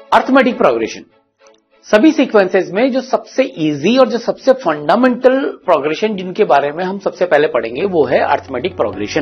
Arithmetic progression, सभी sequences में जो सबसे इजी और जो सबसे फंडामेंटल प्रोग्रेशन जिनके बारे में हम सबसे पहले पढ़ेंगे वो है अर्थमेटिक प्रोग्रेशन।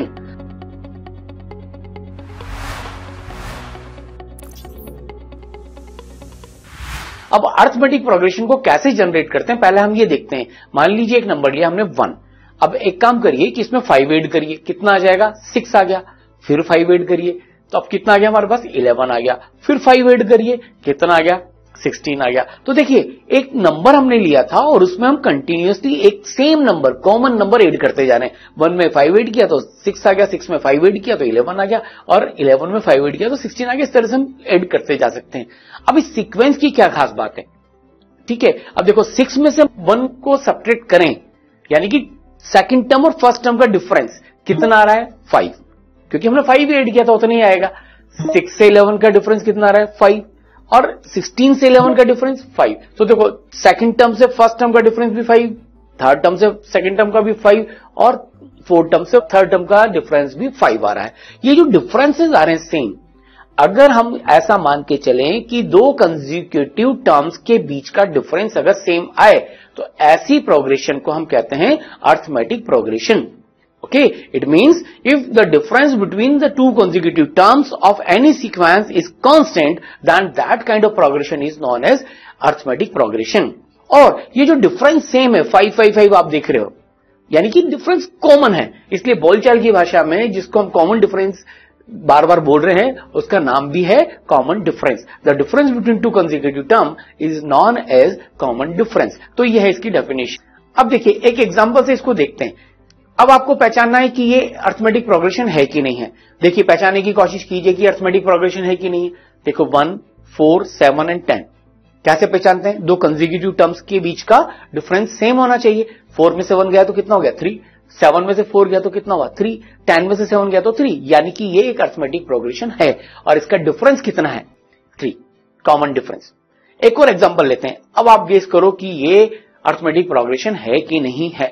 अब अर्थमेटिक प्रोग्रेशन को कैसे जनरेट करते हैं पहले हम ये देखते हैं। मान लीजिए एक नंबर लिया हमने 1, अब एक काम करिए कि इसमें 5 ऐड करिए, कितना आ जाएगा 6 आ गया, फिर 5 ऐड करिए तो अब कितना आ गया हमारे पास 11 आ गया, फिर 5 ऐड करिए कितना आ गया 16 आ गया। तो देखिए एक नंबर हमने लिया था और उसमें हम कंटिन्यूअसली एक same number common number add करते जा रहे हैं। 1 में 5 ऐड किया तो 6 आ गया, 6 में 5 ऐड किया तो 11 आ गया और 11 में 5 ऐड किया तो 16 आ गया। इस तरह से हम ऐड करते जा सकते हैं। अब इस सीक्वेंस की क्या खास बात है, ठीक है। अब देखो 6 में से 1 को सब्ट्रैक्ट करें यानी कि सेकंड टर्म और फर्स्ट टर्म का डिफरेंस कितना आ रहा है 5, क्योंकि हमने 5 ऐड किया था उतना ही आएगा। 6 से 11 का डिफरेंस कितना आ रहा है 5 और 16 से 11 का डिफरेंस 5। तो देखो सेकंड टर्म से फर्स्ट टर्म का डिफरेंस भी 5, थर्ड टर्म से सेकंड टर्म का भी 5 और फोर्थ टर्म से थर्ड टर्म का डिफरेंस भी 5 आ रहा है। ये जो डिफरेंसेस आ रहे हैं सेम, अगर हम ऐसा मान के चलें कि दो कंसेक्यूटिव टर्म्स के बीच का डिफरेंस अगर सेम आए तो ऐसी प्रोग्रेशन को हम कहते हैं arithmetic progression. Okay, it means if the difference between the two consecutive terms of any sequence is constant, then that kind of progression is known as arithmetic progression. और ये जो डिफरेंस सेम है 5 5 5 आप देख रहे हो यानी कि डिफरेंस कॉमन है, इसलिए बोलचाल की भाषा में जिसको हम कॉमन डिफरेंस बार बार बोल रहे हैं उसका नाम भी है common difference. The difference between two consecutive term is known as common difference. तो यह है इसकी डेफिनेशन। अब देखिए एक एग्जांपल से इसको देखते हैं। अब आपको पहचानना है कि ये अर्थमेटिक प्रोग्रेशन है कि नहीं है। देखिए पहचानने की कोशिश कीजिए कि अर्थमेटिक प्रोग्रेशन है कि नहीं है। देखो 1 4 7 एंड 10 कैसे पहचानते हैं, दो कंसेक्यूटिव टर्म्स के बीच का डिफरेंस सेम होना चाहिए। 4 में से 1 गया तो कितना हो गया 3, 7 में से 4 गया तो कितना हुआ 3, 10 में से 7 गया तो 3, यानी कि ये एक अर्थमेटिक प्रोग्रेशन है और इसका डिफरेंस कितना है 3, कॉमन डिफरेंस। एक और एग्जांपल लेते हैं। अब आप गेस करो कि ये अर्थमेटिक प्रोग्रेशन है कि नहीं है।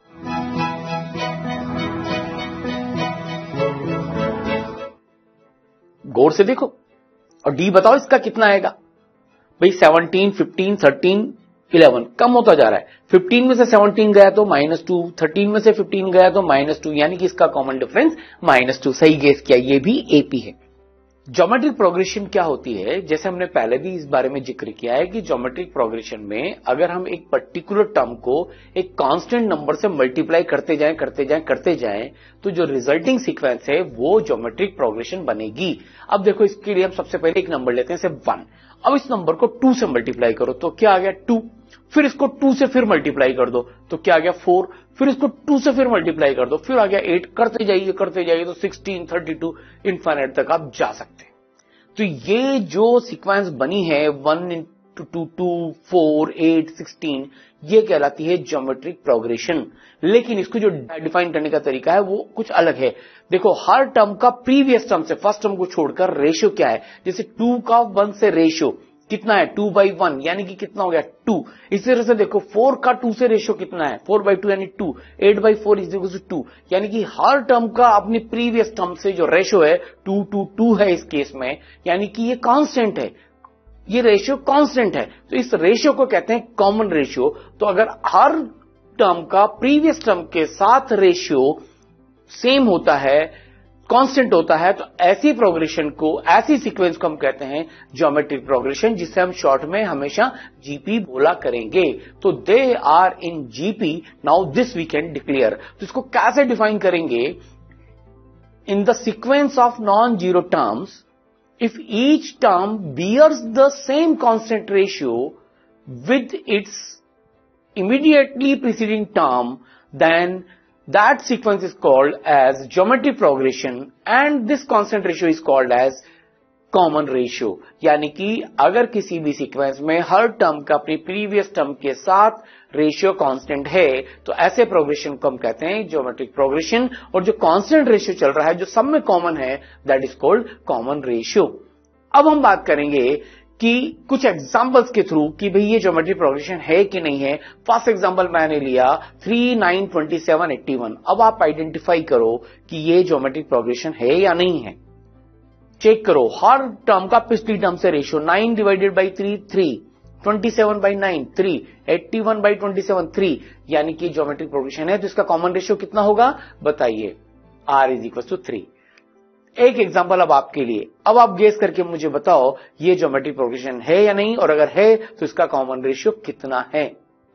गौर से देखो और डी बताओ इसका कितना आएगा। भाई 17 15 13 11 कम होता जा रहा है। 15 में से 17 गया तो -2, 13 में से 15 गया तो -2, यानी कि इसका कॉमन डिफरेंस -2। सही गेस किया, ये भी एपी है। ज्योमेट्रिक प्रोग्रेशन क्या होती है, जैसे हमने पहले भी इस बारे में जिक्र किया है कि ज्योमेट्रिक प्रोग्रेशन में अगर हम एक पर्टिकुलर टर्म को एक कांस्टेंट नंबर से मल्टीप्लाई करते जाएं तो जो रिजल्टिंग सीक्वेंस है वो ज्योमेट्रिक प्रोग्रेशन बनेगी। अब देखो इसके लिए हम सबसे पहले एक नंबर लेते हैं जैसे 1। अब इस नंबर को 2 से मल्टीप्लाई करो तो क्या आ गया 2, फिर इसको 2 से फिर मल्टीप्लाई कर दो तो क्या आ गया 4, फिर इसको 2 से फिर मल्टीप्लाई कर दो फिर आ गया 8, करते जाइए तो 16 32 इनफाइनाइट तक आप जा सकते हैं। तो ये जो सीक्वेंस बनी है 1 into 2 2 4 8 16 ये कहलाती है ज्योमेट्रिक प्रोग्रेशन। लेकिन इसको जो डिफाइन करने का तरीका है वो कुछ अलग है। देखो हर टर्म का प्रीवियस टर्म से फर्स्ट टर्म को छोड़कर रेशियो क्या है, जैसे 2 का 1 से रेशियो कितना है 2/1 यानी कि कितना हो गया 2। इसी तरह से देखो 4 का 2 से रेशियो कितना है 4/2 यानी 2, 8/4 इज इक्वल टू 2, यानी कि हर टर्म का अपनी प्रीवियस टर्म से जो रेशियो है 2 to 2 है इस केस में, यानी कि ये कांस्टेंट है, ये रेशियो कांस्टेंट है। तो इस रेशियो को कहते हैं कॉमन रेशियो। तो अगर हर टर्म का प्रीवियस टर्म के साथ रेशियो सेम होता है, कांस्टेंट होता है, तो ऐसी प्रोग्रेशन को, ऐसी सीक्वेंस को हम कहते हैं ज्योमेट्रिक प्रोग्रेशन, जिसे हम शॉर्ट में हमेशा जीपी बोला करेंगे। तो they are in GP. Now this we can declare. तो इसको कैसे डिफाइन करेंगे, in the sequence of non zero terms if each term bears the same constant ratio with its immediately preceding term, then that sequence is called as geometric progression and this constant ratio is called as common ratio. यानी कि अगर किसी भी sequence में हर term का अपनी previous term के साथ रेशियो कांस्टेंट है तो ऐसे प्रोग्रेशन को हम कहते हैं ज्योमेट्रिक प्रोग्रेशन। और जो कांस्टेंट रेशियो चल रहा है जो सब में कॉमन है that is called common ratio. अब हम बात करेंगे कि कुछ एग्जांपल्स के थ्रू कि भाई ये ज्योमेट्रिक प्रोग्रेशन है कि नहीं है। फर्स्ट एग्जांपल मैंने लिया 3 9 27 81। अब आप आइडेंटिफाई करो कि ये ज्योमेट्रिक प्रोग्रेशन है या नहीं है। चेक करो, हर टर्म का पिछली टर्म से ratio 9 divided by 3 3, 27 by 9 3, 81 by 27 3, यानी कि ज्योमेट्रिक प्रोग्रेशन है, तो इसका कॉमन रेशियो कितना होगा बताइए, r इज इक्वल टू 3। एक एग्जांपल अब आपके लिए, अब आप गेस करके मुझे बताओ ये ज्योमेट्रिक प्रोग्रेशन है या नहीं, और अगर है तो इसका कॉमन रेशियो कितना है।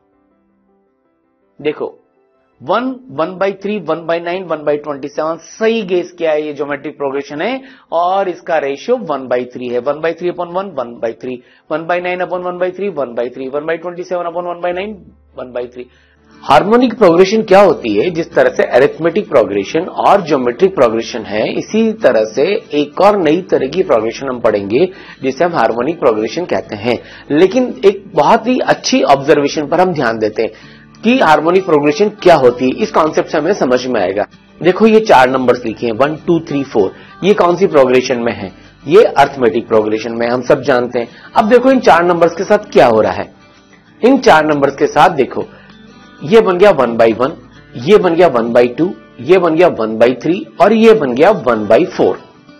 देखो 1, 1/3, 1/9, 1/27, सही गेस किया है, ये ज्योमेट्रिक प्रोग्रेशन है और इसका रेशियो 1/3 है। 1/3 upon 1, 1/3, 1/9 upon 1/3, 1/3, 1/27 upon 1/9, 1/3। Harmonic progression क्या होती है? जिस तरह से अरिथमेटिक प्रोग्रेशन और ज्योमेट्रिक प्रोग्रेशन है, इसी तरह से एक और नई तरह की प्रोग्रेशन हम पढ़ेंगे जिसे हम हार्मोनिक प्रोग्रेशन कहते हैं। लेकिन एक बहुत ही अच्छी ऑब्जर्वेशन पर हम ध्यान देते हैं कि हार्मोनिक प्रोग्रेशन क्या होती है, इस कॉन्सेप्ट से हमें समझ में आएगा। देखो ये 4 नंबर्स लिखे हैं 1 2 3 4, ये कौन सी प्रोग्रेशन में है? ये अरिथमेटिक प्रोग्रेशन में, हम सब जानते हैं। अब देखो इन 4 नंबर्स के साथ क्या हो रहा है। इन 4 नंबर्स के साथ देखो, ये बन गया 1/1, ये बन गया 1/2, ये बन गया 1/3 और ये बन गया 1/4।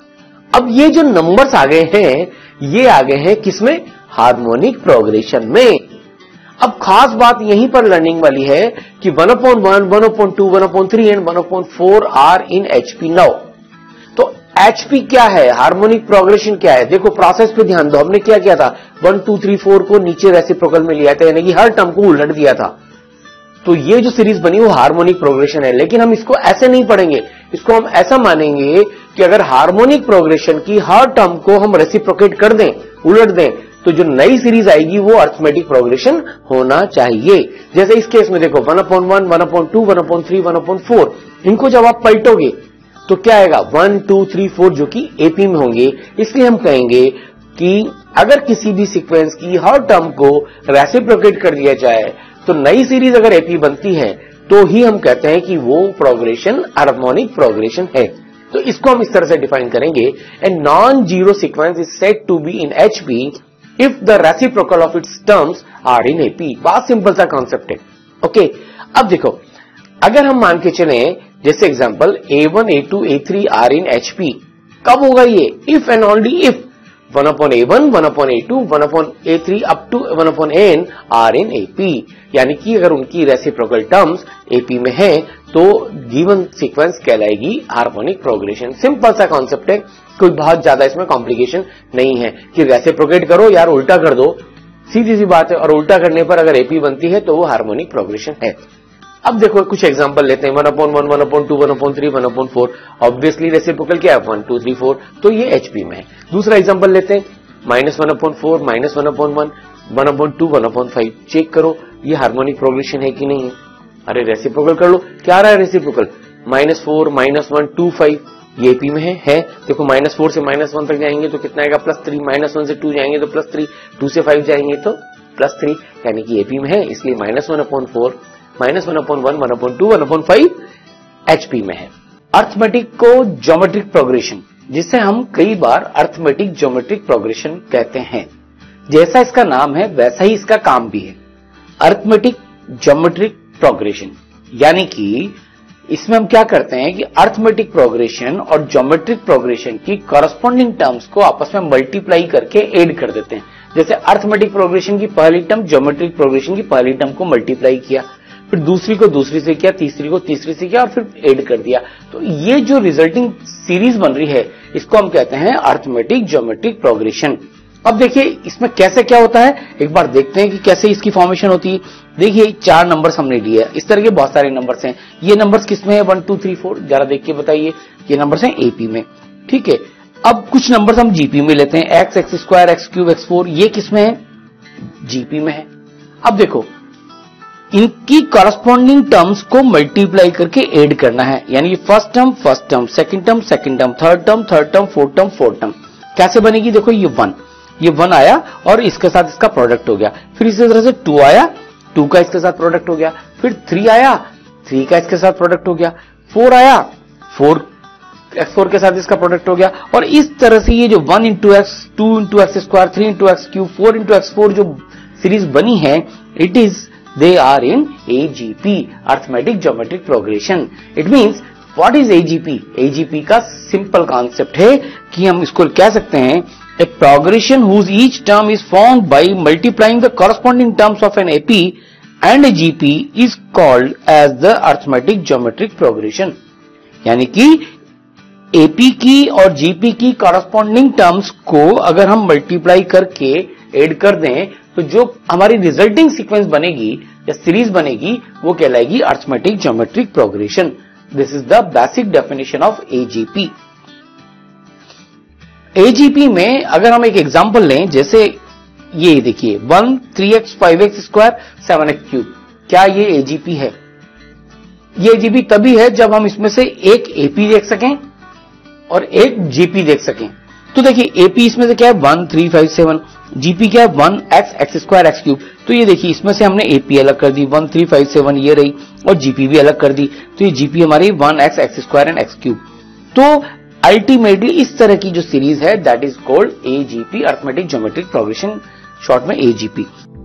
अब ये जो नंबर्स आ गए हैं, ये आ गए हैं किसमें? हार्मोनिक प्रोग्रेशन में। अब खास बात यहीं पर लर्निंग वाली है कि 1/1, 1/2, 1/3 and 1/4 are in HP now. तो HP क्या है? हार्मोनिक प्रोग्रेशन क्या है? देखो प्रोसेस पे ध्यान दो, हमने क्या किया था, 1 2 3 4 को नीचे रेसिप्रोकल में लिया था, यानी कि हर टर्म को उलट दिया था। तो ये जो सीरीज बनी वो हार्मोनिक प्रोग्रेशन है। लेकिन हम इसको ऐसे नहीं पढ़ेंगे, इसको हम ऐसा मानेंगे कि अगर हार्मोनिक प्रोग्रेशन की हर टर्म को हम रेसिप्रोकेट कर दें, उलट दें, तो जो नई सीरीज आएगी वो अरिथमेटिक प्रोग्रेशन होना चाहिए। जैसे इस केस में देखो 1/1, 1/2, 1/3, 1/4, इनको जब आप पलटोगे तो क्या आएगा? 1 2 3 4 जो कि एपी में होंगे। इसलिए हम कहेंगे कि अगर किसी भी सीक्वेंस की हर टर्म को रेसिप्रोकेट कर दिया जाए तो नई सीरीज अगर एपी बनती है तो ही हम कहते हैं कि वो प्रोग्रेशन हार्मोनिक प्रोग्रेशन है। तो इसको हम इस तरह से डिफाइन करेंगे, a non zero sequence is said to be in HP if the reciprocal of its terms are in AP। बहुत सिंपल सा कॉन्सेप्ट है। ओके, अब देखो अगर हम मान के चले जैसे example A1, A2, A3 are in HP, कब होगा ये? If and only if 1/A1, 1/A2, 1/A3 up to 1/N are in AP, यानी कि अगर उनकी रेसिप्रोकल टर्म्स AP में है तो गिवन सीक्वेंस कहलाएगी हार्मोनिक प्रोग्रेशन। सिंपल सा कॉन्सेप्ट है, कोई बहुत ज्यादा इसमें कॉम्प्लिकेशन नहीं है कि रेसिप्रोकेट करो यार उल्टा कर दो, सीधी सी बात है। और उल्टा करने पर अगर AP बनती है तो वो हार्मोनिक प्रोग्रेशन है। अब देखो कुछ एग्जांपल लेते हैं, 1/1, 1/2, 1/3, 1/4। ऑब्वियसली रेसिप्रोकल क्या है? 1 2 3 4, तो ये HP में है। दूसरा एग्जांपल लेते हैं -1/4, -1/1, 1/2, 1/5। चेक करो ये हार्मोनिक प्रोग्रेशन है कि नहीं है। अरे रेसिप्रोकल कर लो, क्या आ रहा है रेसिप्रोकल? -4, -1, 2 5, ये AP में है। देखो -4 से -1 तक जाएंगे तो कितना आएगा? +3। -1 से 2 जाएंगे तो +3, 2 से 5 जाएंगे तो +3, यानी कि AP में है। इसलिए -1/4, -1/1, 1/2, 1/5 HP में है। अरिथमेटिक को ज्योमेट्रिक प्रोग्रेशन, जिसे हम कई बार अरिथमेटिक ज्योमेट्रिक प्रोग्रेशन कहते हैं। जैसा इसका नाम है वैसा ही इसका काम भी है, अरिथमेटिक ज्योमेट्रिक प्रोग्रेशन। यानी कि इसमें हम क्या करते हैं कि अरिथमेटिक प्रोग्रेशन और ज्योमेट्रिक प्रोग्रेशन की कॉरस्पॉन्डिंग टर्म्स को आपस में मल्टीप्लाई करके ऐड कर देते हैं। जैसे अरिथमेटिक प्रोग्रेशन की पहली टर्म ज्योमेट्रिक प्रोग्रेशन की पहली टर्म को मल्टीप्लाई किया, फिर दूसरी को दूसरी से किया, तीसरी को तीसरी से किया और फिर ऐड कर दिया। तो ये जो रिजल्टिंग सीरीज बन रही है इसको हम कहते हैं अरिथमेटिक ज्योमेट्रिक प्रोग्रेशन। अब देखिए इसमें कैसे क्या होता है, एक बार देखते हैं कि कैसे इसकी फॉर्मेशन होती है। देखिए 4 नंबर्स हमने लिए, इस तरह के बहुत सारे नंबर्स हैं। ये नंबर्स किसमें है? 1 2 3 4, जरा देख के बताइए। ये नंबर्स हैं AP में, ठीक है। अब कुछ नंबर्स हम GP में लेते हैं, x, x², x3, x4, ये किसमें है? GP में है। अब देखो इनकी कॉरस्पॉन्डिंग टर्म्स को मल्टीप्लाई करके ऐड करना है, यानी first term, second term, third term, fourth term. कैसे बनेगी? देखो ये 1 आया और इसके साथ इसका प्रोडक्ट हो गया। फिर इसी तरह से 2 आया, 2 का इसके साथ प्रोडक्ट हो गया। फिर 3 आया, 3 का इसके साथ प्रोडक्ट हो गया। 4 आया, 4 x4 के साथ इसका प्रोडक्ट हो गया। और इस तरह से ये जो 1 into x, 2 into x², 3 into x3, 4 into x4 जो सीरीज बनी है, they are in AGP, arithmetic geometric progression. It means what is AGP? AGP का सिंपल कॉन्सेप्ट है कि हम इसको कह सकते हैं a progression whose each term is formed by multiplying the corresponding terms of an AP and a GP is called as the arithmetic geometric progression. यानी कि एपी की और जीपी की कॉरस्पॉन्डिंग टर्म्स को अगर हम मल्टीप्लाई करके ऐड कर दें तो जो हमारी रिजल्टिंग सीक्वेंस बनेगी या सीरीज बनेगी वो कहलाएगी arithmetic geometric progression. This is the basic definition of AGP. AGP में अगर हम एक एग्जांपल लें, जैसे ये देखिए 1 3x 5x square 7x cube, क्या ये एजीपी है? ये एजीपी तभी है जब हम इसमें से एक एपी देख सकें और एक जीपी देख सकें। तो देखिए एपी इसमें से क्या है 1 3 5 7, जीपी क्या है 1x x square x cube. तो ये देखिए इसमें से हमने एपी अलग कर दी 1 3 5 7 ये रही, और जीपी भी अलग कर दी, तो ये जीपी हमारी 1x x square and x cube. तो अल्टीमेटली इस तरह की जो सीरीज है that is called AGP, arithmetic geometric progression, short में एजीपी।